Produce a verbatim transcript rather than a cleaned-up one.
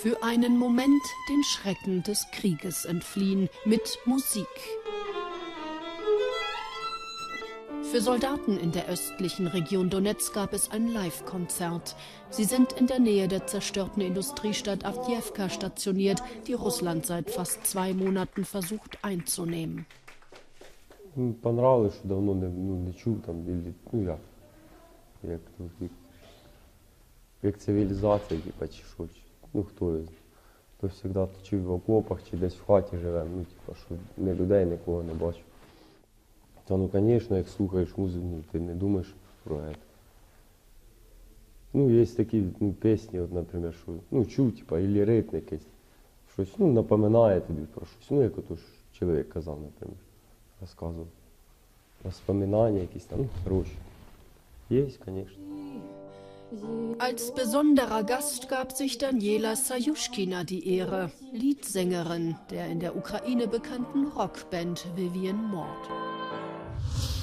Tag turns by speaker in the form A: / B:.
A: Für einen Moment den Schrecken des Krieges entfliehen mit Musik. Für Soldaten in der östlichen Region Donezk gab es ein Live-Konzert. Sie sind in der Nähe der zerstörten Industriestadt Awdjewka stationiert, die Russland seit fast zwei Monaten versucht einzunehmen.
B: Понравилось, що давно не, ну, не чув там, ну як, як, як, як цивілізація, типа, чи що, ну хто його, то завжди чи в окопах, чи десь в хаті живемо, ну типа, що не людей, нікого не бачу. Та ну, звісно, як слухаєш музику, ну, ти не думаєш про це. Ну, є такі, ну, пісні, от, наприклад, що, ну, чув, типа, і ритм якийсь, щось, ну, напоминає тобі про щось, ну, як ото ж чоловік казав, наприклад. Рассказывал. Воспоминания какие-то, ну, хорошие. Есть, конечно.
A: Als besonderer Gast gab sich Daniela Sajuschkina die Ehre, Liedsängerin der in der Ukraine bekannten Rockband Vivian Mord.